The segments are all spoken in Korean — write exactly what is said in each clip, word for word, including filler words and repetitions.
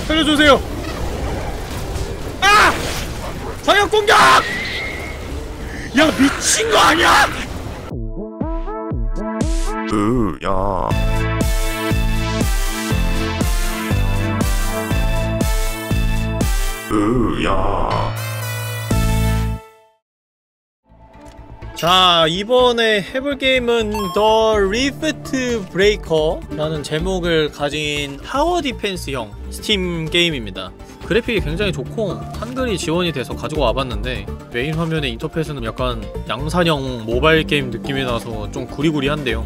살려주세요. 아! 방역 공격! 야 미친 거 아니야? 으야. 으야. 자, 이번에 해볼 게임은 The Rift Breaker라는 제목을 가진 타워 디펜스형 스팀 게임입니다. 그래픽이 굉장히 좋고 한글이 지원이 돼서 가지고 와봤는데 메인 화면의 인터페이스는 약간 양산형 모바일 게임 느낌이 나서 좀 구리구리한데요.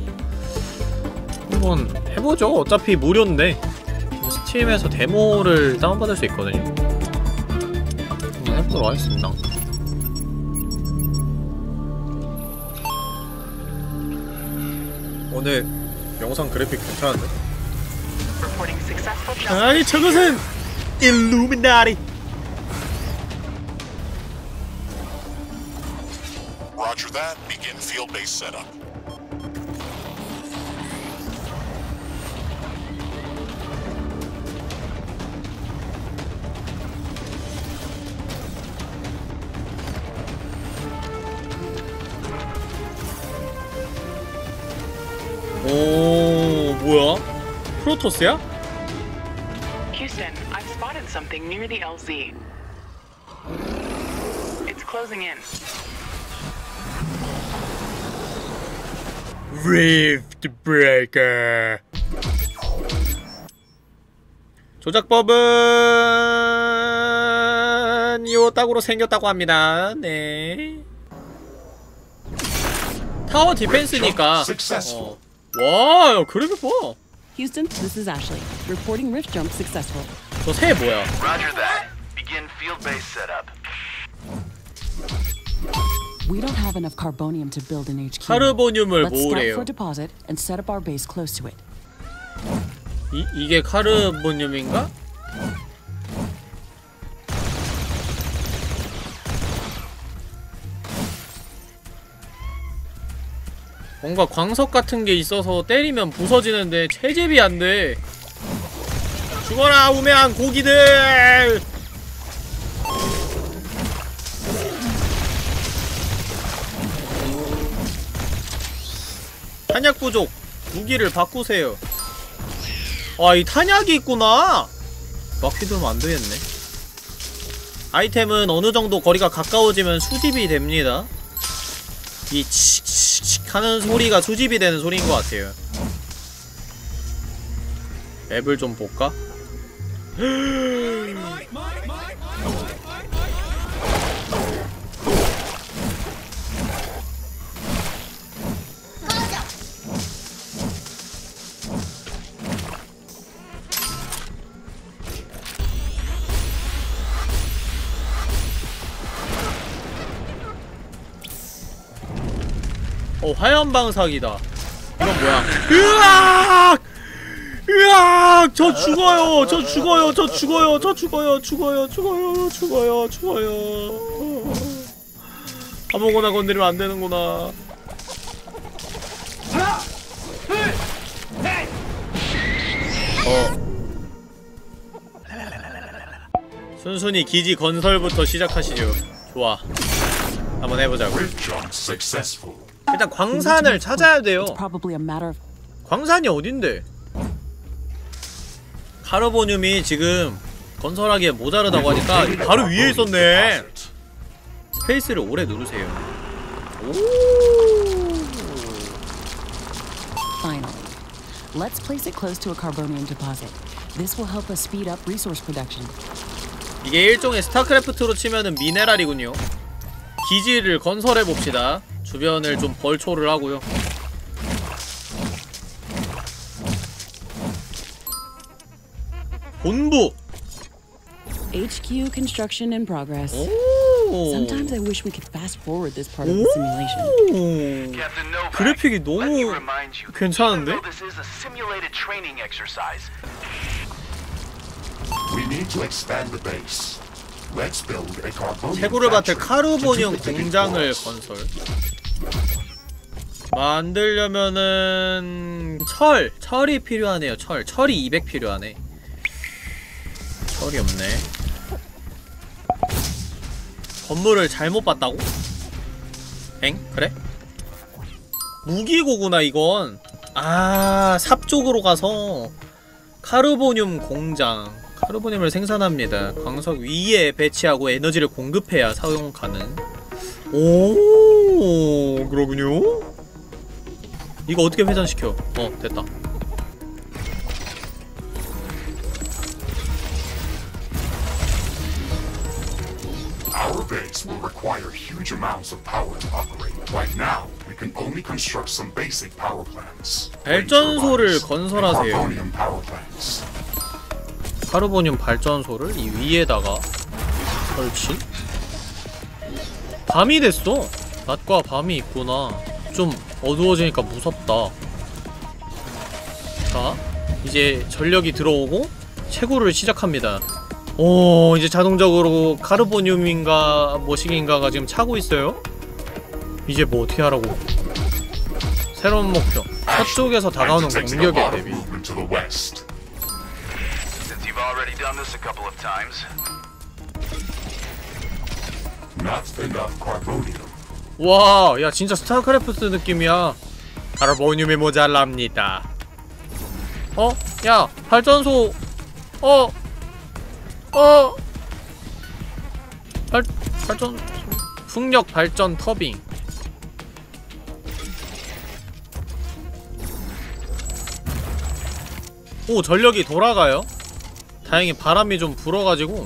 한번 해보죠. 어차피 무료인데 스팀에서 데모를 다운받을 수 있거든요. 한번 해보도록 하겠습니다. 오늘 영상 그래픽 괜찮은데? 아니 저것은 일루미나리. Roger that. Begin field base setup. 오, 뭐야? 프로토스야? Houston, I've spotted something near the L Z. It's closing in. Rift Breaker. 조작법은 요따구로 생겼다고 합니다. 네. 타워 디펜스니까. 어. 와, 그래픽 봐. Houston, this is Ashley. Reporting rift jump successful. 저 새 뭐야? Roger that. Begin field base setup. We don't have enough carbonium to build an H Q. 카르보늄을 Let's scout 모으래요. for deposit and set up our base close to it. 이 이게 카르보늄인가? 뭔가 광석 같은 게 있어서 때리면 부서지는데 채집이 안 돼. 죽어라 우매한 고기들! 탄약 부족. 무기를 바꾸세요. 아, 이 탄약이 있구나. 막히두면 안 되겠네. 아이템은 어느 정도 거리가 가까워지면 수집이 됩니다. 이 칙칙칙 하는 소리가 수집이 되는 소리인 것 같아요. 맵을 좀 볼까? 어, 화염방사기다. 이건 뭐야? 으악! 으악! 저 죽어요! 저 죽어요! 저 죽어요! 저 죽어요! 죽어요! 죽어요! 죽어요! 죽어요! 아무거나 건드리면 안 되는구나. 어. 순순히 기지 건설부터 시작하시죠. 좋아. 한번 해보자고. 일단 광산을 찾아야 돼요. 광산이 어딘데? 카르보늄이 지금 건설하기에 모자르다고 하니까 바로 위에 있었네. 스페이스를 오래 누르세요. 오. Finally, let's place it close to a carbonium deposit. This will help us speed up resource production. 이게 일종의 스타크래프트로 치면은 미네랄이군요. 기지를 건설해 봅시다. 주변을 좀 벌초를 하고요. 본부. H Q construction in progress. 오. Sometimes I wish we could fast forward this part of the simulation. 오. 그래픽이 너무 괜찮은데? We need to expand the base. Let's build a carbonium 채구르바트 factory 카르보늄 to do the digging 공장을 for us. 건설. 만들려면은 철! 철이 필요하네요. 철. 철이 이백 필요하네. 철이 없네. 건물을 잘못 봤다고? 엥? 그래? 무기고구나 이건. 아, 삽 쪽으로 가서 카르보늄 공장, 카르보늄을 생산합니다. 광석 위에 배치하고 에너지를 공급해야 사용 가능. 오, 그러군요. 이거 어떻게 회전시켜? 어, 됐다. Our base will require huge amounts of power to operate. Right now, we can only construct some basic power plants. 발전소를 건설하세요. Carbonium power plants. 카르보늄 발전소를 이 위에다가 설치? 밤이 됐어! 낮과 밤이 있구나. 좀 어두워지니까 무섭다. 자, 이제 전력이 들어오고 채굴을 시작합니다. 오, 이제 자동적으로 카르보늄인가 뭐시기인가가 지금 차고 있어요. 이제 뭐 어떻게 하라고. 새로운 목표, 서쪽에서 다가오는 공격에 대비. Since you've already done this a couple of times. Not enough carbonium. 와, 야 진짜 스타크래프트 느낌이야. 카르보늄이 모자랍니다. 어? 야, 발전소. 어? 어? 발, 발전, 풍력 발전 터빈. 오, 전력이 돌아가요? 다행히 바람이 좀 불어가지고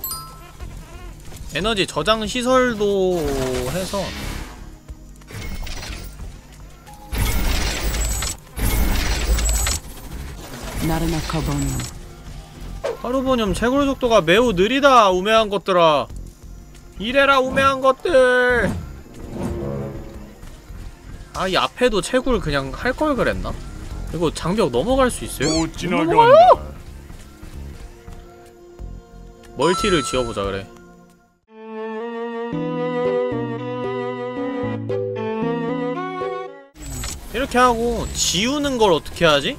에너지 저장 시설도 해서 Not enough carbonium. 카르보늄 채굴 속도가 매우 느리다. 우매한 것들아, 이래라 우매한 것들. 아, 이 앞에도 채굴 그냥 할 걸 그랬나? 이거 장벽 넘어갈 수 있어요? 못 지나간다. 멀티를 지어보자 그래. 이렇게 하고 지우는 걸 어떻게 하지?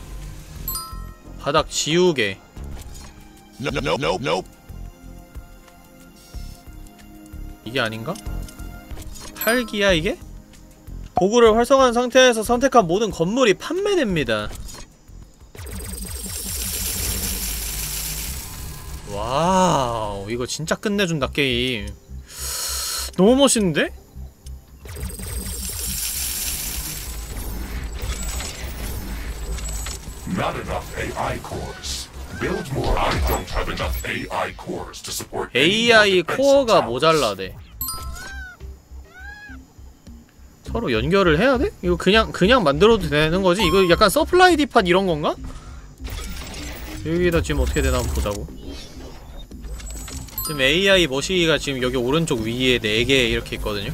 바닥 지우개. Nope, nope, nope, nope. 이게 아닌가? 팔기야 이게? 도구를 활성화한 상태에서 선택한 모든 건물이 판매됩니다. 와우, 이거 진짜 끝내준다 게임. 너무 멋있는데? Not enough A I cores. Build more. I don't have enough A I cores to support 에이아이 코어가 모자라대. 서로 연결을 해야 돼? 이거 그냥 그냥 만들어도 되는 거지? 이거 약간 서플라이 디팟 이런 건가? 여기다 지금 어떻게 되나 한번 보자고. 지금 에이아이 머시기가 지금 여기 오른쪽 위에 네 개 이렇게 있거든요.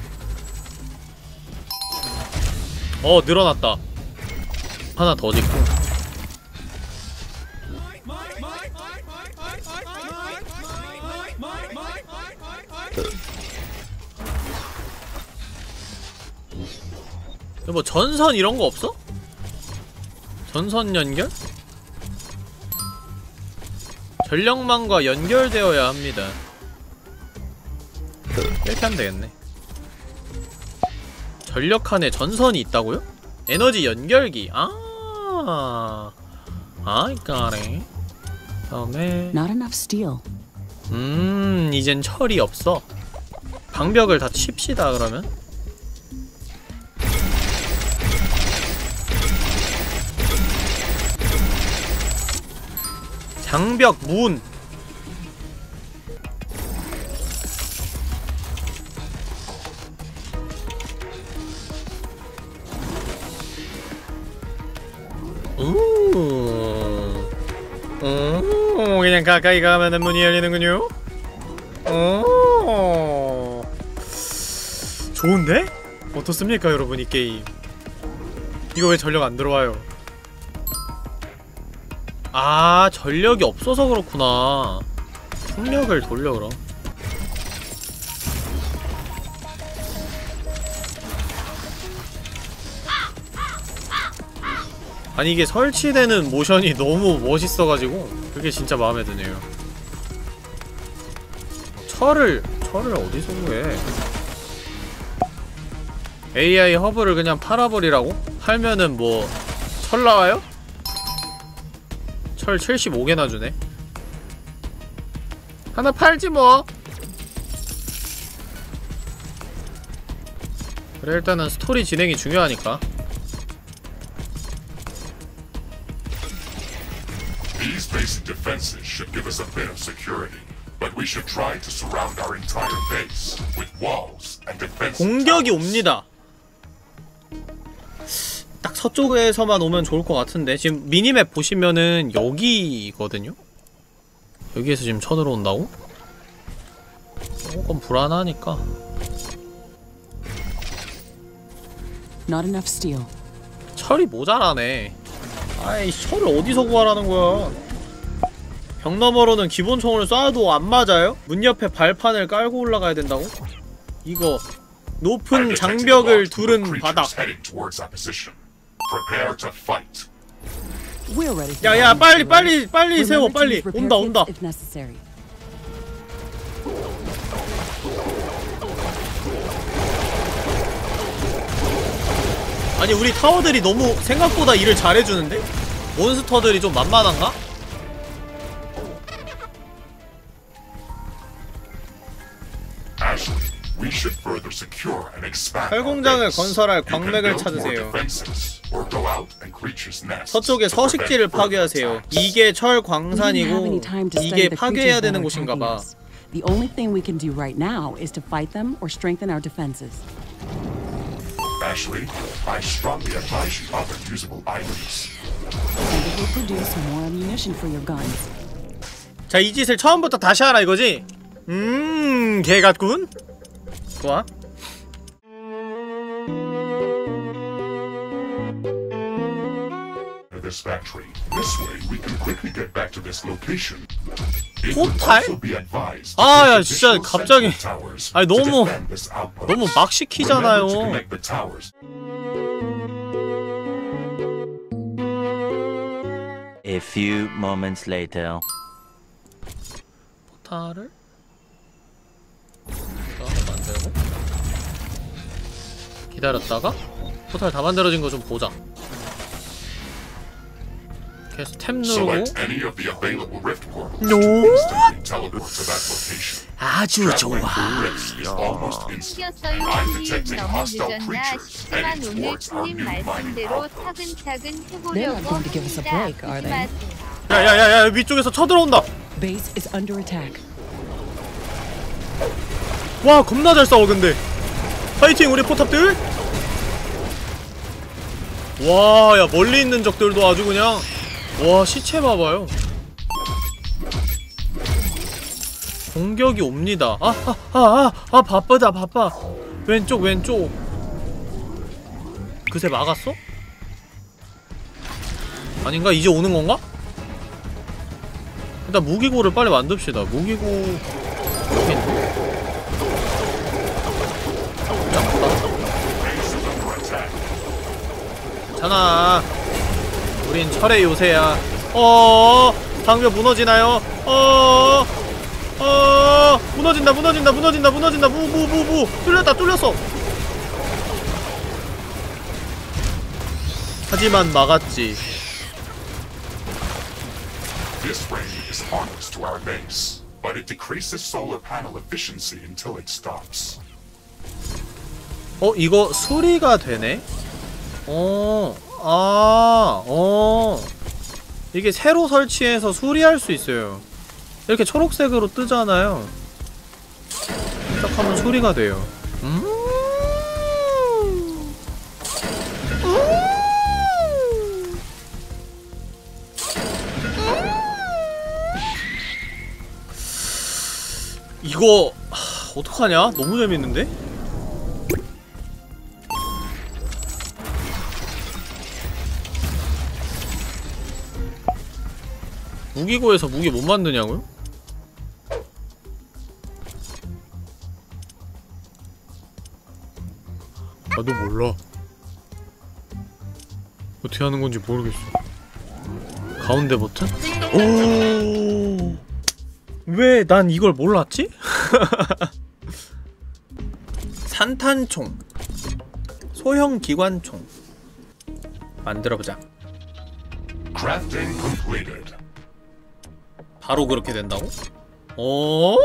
어, 늘어났다. 하나 더 짓고. 뭐 전선 이런 거 없어? 전선 연결? 전력망과 연결되어야 합니다. 이렇게 하면 되겠네. 전력칸에 전선이 있다고요? 에너지 연결기. 아, 아이 까래. 다음에 Not enough steel. 음, 이젠 철이 없어. 방벽을 다 칩시다 그러면. 장벽 문. 오, 오, 그냥 가까이 가면은 문이 열리는군요. 오, 좋은데? 어떻습니까 여러분 이 게임? 이거 왜 전력 안 들어와요? 아, 전력이 없어서 그렇구나. 풍력을 돌려 그럼. 아니 이게 설치되는 모션이 너무 멋있어가지고 그게 진짜 마음에 드네요. 철을 철을 어디서 구해? 에이아이 허브를 그냥 팔아버리라고? 팔면은 뭐 철 나와요? 철 칠십오 개나 주네. 하나 팔지 뭐. 그래, 일단은 스토리 진행이 중요하니까. These basic defenses should give us a bit of security, but we should try to surround our entire base with walls and defense. 공격이 옵니다. 딱 서쪽에서만 오면 좋을 것 같은데 지금 미니맵 보시면은 여기거든요? 여기에서 지금 쳐들어온다고? 조금 불안하니까. Not enough steel. 철이 모자라네. 아이, 철을 어디서 구하라는 거야? 벽 너머로는 기본총을 쏴도 안 맞아요? 문 옆에 발판을 깔고 올라가야 된다고? 이거 높은 장벽을 두른 바닥. Prepare to fight. We're ready. for 야, 야, battle, 빨리, Zero. 빨리, 빨리 세워, Remember to 빨리. use repair 온다, kits 온다. if necessary. 아니, 우리 타워들이 너무 생각보다 일을 잘해주는데? 몬스터들이 좀 만만한가? Ashley, we should further secure and expand. 철공장을 건설할 You can 광맥을 build more 찾으세요. defenses, or go out and creatures' nests 서쪽의 to prevent 서식지를 further 파괴하세요. attacks. 이게 철 We didn't have any 광산이고 time to study 이게 the 파괴해야 creatures that 되는 are 곳인가 attacking 봐. us. The only thing we can do right now is to fight them or strengthen our defenses. Ashley, I strongly advise you other usable items. And it will produce more ammunition for your guns. 자, 이 짓을 처음부터 다시 하라 이거지? 음, 개 같군. 좋아. This factory. This way, we can quickly get back to this location. It would 포탈? also be advised to 아, 야, place 진짜 additional 갑자기. central towers 아니, to 너무- defend this outpost. 너무 막 시키잖아요. Remember to connect the towers. A few moments later. 포탈을 자, 만들고 기다렸다가 포탈 다 만들어진 거 좀 보자. 계속 탭 누르고. Select any of the available rift portals No. to instantly teleport to that location. 아주 Traveling 좋아. through rifts is almost instant, 튀었어요. and I'm 님 detecting 너무 hostile 늦었나 creatures 싶지만 heading 오늘 towards our 님 new mining 말씀대로 outpost. 차근차근 They're not 해보려고 going to give us a 합니다. break, are they? 조심하세요. 야야야야, 위쪽에서 쳐들어온다. Base is under attack. 와, 겁나 잘 싸워. 근데 파이팅 우리 포탑들. 와, 야, 멀리 있는 적들도 아주 그냥. 와, 시체 봐봐요. 공격이 옵니다. 아, 아, 아, 아, 아, 바쁘다, 바빠. 왼쪽, 왼쪽. 그새 막았어? 아닌가? 이제 오는 건가? 일단 무기고를 빨리 만듭시다. 무기고 여기 있네. 괜찮아. 우린 철의 요새야. 어어어, 방벽 무너지나요? 어어어, 어어어, 무너진다, 무너진다, 무너진다, 무너진다. 무, 무, 무, 무. 뚫렸다, 뚫렸어. 하지만 막았지. This ray is harmless to our base, but it decreases solar panel efficiency until it stops. 어, 이거 수리가 되네? 어, 아, 어. 이게 새로 설치해서 수리할 수 있어요. 이렇게 초록색으로 뜨잖아요. 딱 하면 수리가 돼요. 음. 이거 하, 어떡하냐? 너무 재밌는데? 무기고에서 무기 못 만드냐고요? 나도 몰라. 어떻게 하는 건지 모르겠어. 가운데 버튼? 오. 왜 난 이걸 몰랐지? 산탄총, 소형 기관총 만들어보자. Crafting completed. 바로 그렇게 된다고? 어?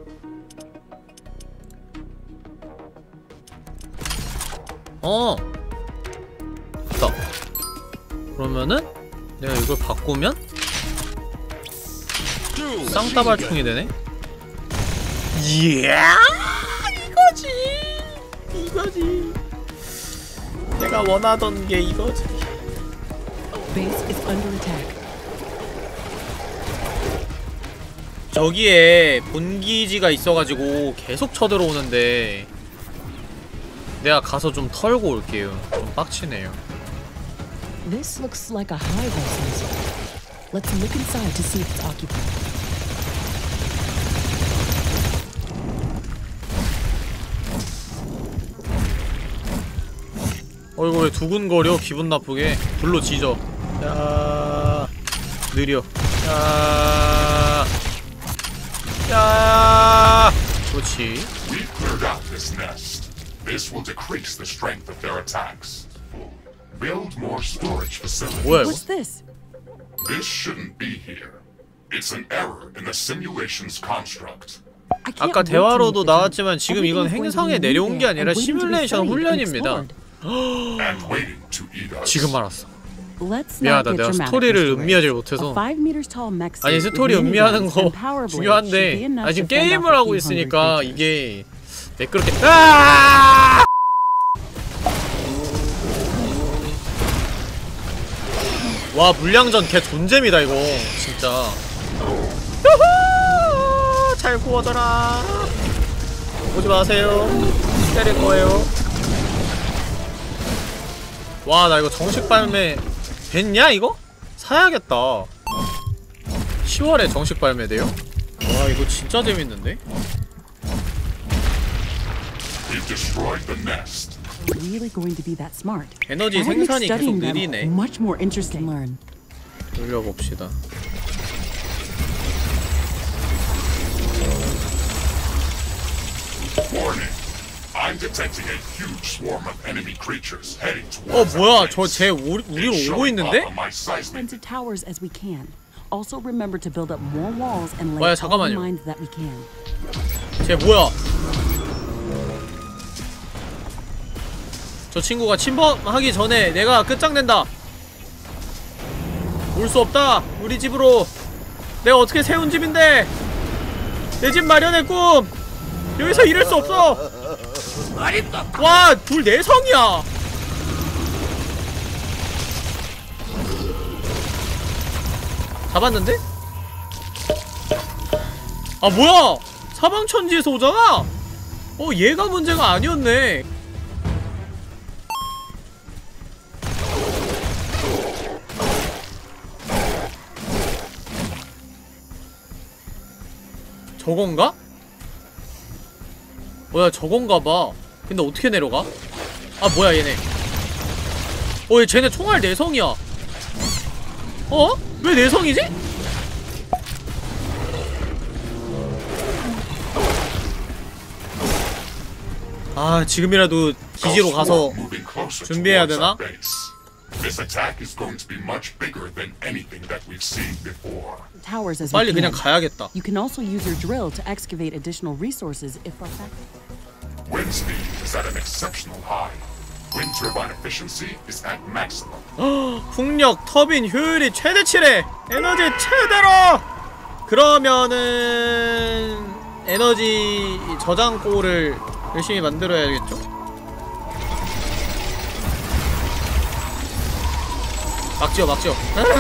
어. 됐다. 그러면은 내가 이걸 바꾸면 쌍따발총이 되네? 이야! 이거지! 이거지! 내가 원하던 게 이거지. Base is under attack. 저기에 본기지가 있어가지고 계속 쳐들어오는데 내가 가서 좀 털고 올게요. 좀 빡치네요. This looks like a hive of some sort. Let's look inside to see if it's occupied. 어이구 왜 두근거려 기분 나쁘게. 불로 지져. 야 느려. 야 야 그렇지. We've cleared out this nest. This will decrease the strength of their attacks. Build more storage facilities. 뭐야 이거? What's this? This shouldn't be here. It's an error in the simulation's construct. I can't 아까 wait to 대화로도 meet the 나왔지만 team. 지금 이건 Everything's going to 행성에 be 내려온 게 new 아니라 there and waiting to be 시뮬레이션 studied and 훈련입니다. explored. And waiting to eat us. 지금 알았어. Let's 미안하다. not get 내가 dramatic, 스토리를 Mister 음미하지 Riggs. 못해서. A five meters tall mech 아니 suit 스토리 with 음미하는 miniguns 거 and power blades should be 중요한데 enough 아 지금 to fend off 게임을 a 하고 few 있으니까 hungry 이게 매끄럽게 아! 와 물량전 개 존잼이다 이거 진짜. 유후! 잘 구워져라. 오지 마세요. 때릴 거예요. 와 나 이거 정식 발매 됐냐 이거? 사야겠다. 시월에 정식 발매돼요? 와 이거 진짜 재밌는데? We've destroyed the nest. Really going to be that smart? 에너지 That makes 생산이 계속 studying them 느리네. much more interesting. Learn. 돌려봅시다. Warning. I'm detecting a huge swarm of enemy creatures heading 어 towards 뭐야 our 저 base. 쟤 우리로 It's 오고 showing 있는데? up on my seismic. Defensive towers as we can. Also remember to build up more walls and lay 뭐야, all the 잠깐만요. mines that we can. 쟤 뭐야? 저 친구가 침범하기 전에 내가 끝장낸다. 올 수 없다. 우리 집으로. 내가 어떻게 세운 집인데. 내 집 마련의 꿈. 여기서 잃을 수 없어. 와, 둘 내성이야. 잡았는데? 아 뭐야? 사방천지에서 오잖아? 어 얘가 문제가 아니었네. 저건가? 뭐야 저건가봐. 근데 어떻게 내려가? 아 뭐야 얘네. 어 얘 쟤네 총알 내성이야. 어? 왜 내성이지? 아 지금이라도 기지로 가서 Moving closer 준비해야 towards 되나? our base. This attack is going to be much bigger than anything that we've seen before. Towers as 빨리 we 그냥 can. 가야겠다. You can also use your drill to excavate additional resources if our fact. Wind speed is at an exceptional high. Wind turbine efficiency is at maximum. 풍력 터빈 효율이 최대치래. 에너지 최대로. 그러면은 에너지 저장고를 열심히 만들어야겠죠? 막지어 막지어.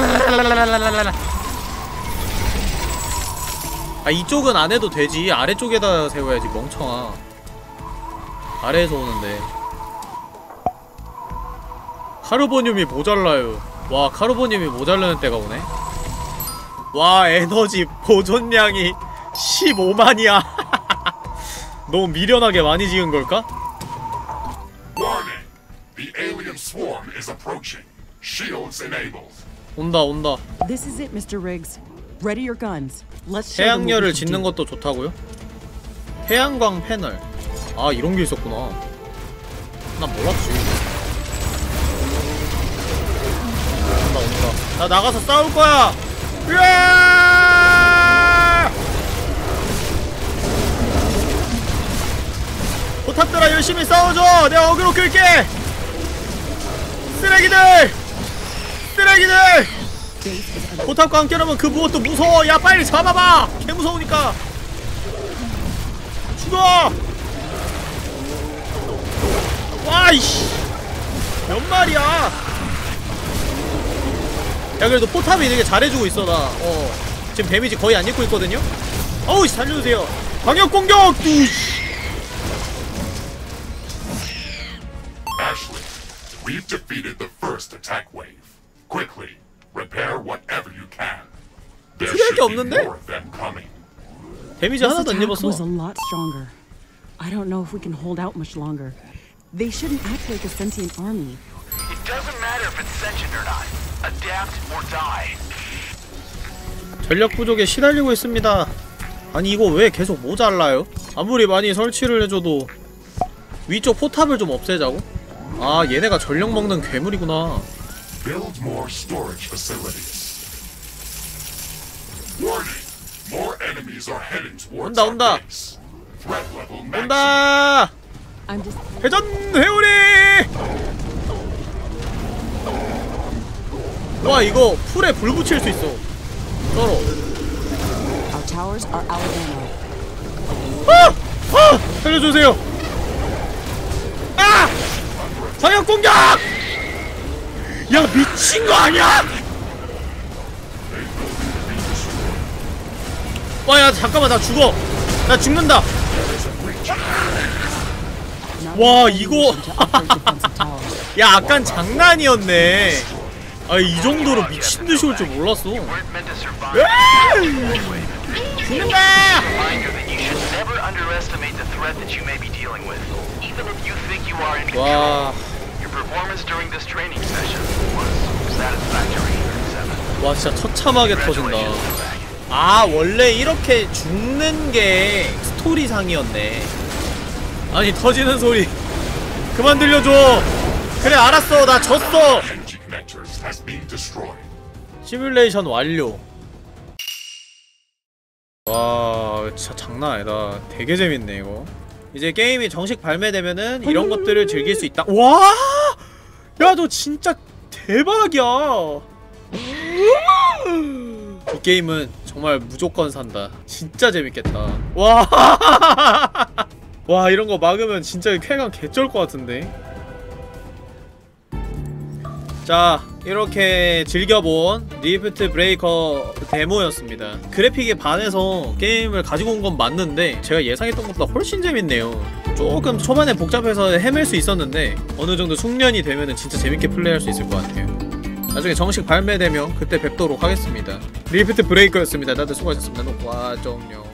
아 이쪽은 안 해도 되지. 아래쪽에다 세워야지 멍청아. 아래에서 오는데. 카르보늄이 모자라요. 와 카르보늄이 모자라는 때가 오네. 와 에너지 보존량이 십오만이야 너무 미련하게 많이 지은 걸까? Warning! The alien swarm is approaching. Shields enabled. 온다 온다. This is it, Mister Riggs. Ready your guns. Let's show them what we 태양열을 can 짓는 do. 것도 좋다고요? 태양광 패널. 아 이런 게 있었구나. 난 몰랐지. 온다 온다. 나 나가서 싸울 거야. 으아! 포탑들아 열심히 싸워줘. 내가 어그로 끌게. 쓰레기들! 쓰레기들! 포탑과 함께라면 그 무엇도 무서워. 야 빨리 잡아봐. 개 무서우니까. 죽어! 와이씨 몇 마리야. 야 그래도 포탑이 되게 잘해주고 있어. 나 어 지금 데미지 거의 안 입고 있거든요. 어우 씨 살려주세요. 방역 공격! 뚜시. Ashley, we've defeated the first attack wave. Quickly, repair whatever you can. There 필요할 게 should be 없는데? more of them coming. 데미지 This 하나도 안 attack 입었어. was a lot stronger. I don't know if we can hold out much longer. They shouldn't act like a sentient army. It doesn't matter if it's sentient or not. Adapt or die. 전력 부족에 시달리고 있습니다. 아니 이거 왜 계속 모자라요? 아무리 많이 설치를 해줘도 위쪽 포탑을 좀 없애자고? 아 얘네가 전력 먹는 괴물이구나. Build more storage facilities. Warning! More enemies are heading towards 온다, our 온다. base. Threat level maximum. 온다! I'm just. 회전 회오리! 와 이거 풀에 불 붙일 수 있어. 쩔어. Our towers are out of ammo. 아! 아! 살려주세요. 아! 방역 공격! 야 미친 거 아니야? 와 야 잠깐만 나 죽어. 나 죽는다. 와 이거 야 아깐 장난이었네. 아 이 정도로 미친듯이 올 줄 몰랐어. You weren't meant to survive. 죽는다! Reminder that you should never underestimate the threat that you may be dealing with. Even if you think you are in control. 와, Your performance during this training session was satisfactory. thirty-seven. 와 진짜 처참하게 터진다. 아 원래 이렇게 죽는 게 스토리상이었네. 아니 터지는 소리 그만 들려줘. 그래 알았어 나 졌어. Energy connectors has been destroyed. 시뮬레이션 완료. 와 진짜 장난 아니다. 되게 재밌네 이거. 이제 게임이 정식 발매되면은 이런 것들을 즐길 수 있다. 와! 야 너 진짜 대박이야. 이 게임은 정말 무조건 산다. 진짜 재밌겠다. 와! 와 이런 거 막으면 진짜 쾌감 개쩔 것 같은데. 자 이렇게 즐겨본 리프트 브레이커 데모였습니다. 그래픽에 반해서 게임을 가지고 온 건 맞는데 제가 예상했던 것보다 훨씬 재밌네요. 조금 초반에 복잡해서 헤맬 수 있었는데 어느정도 숙련이 되면은 진짜 재밌게 플레이할 수 있을 것 같아요. 나중에 정식 발매되면 그때 뵙도록 하겠습니다. 리프트 브레이커였습니다. 다들 수고하셨습니다. 녹화 종료.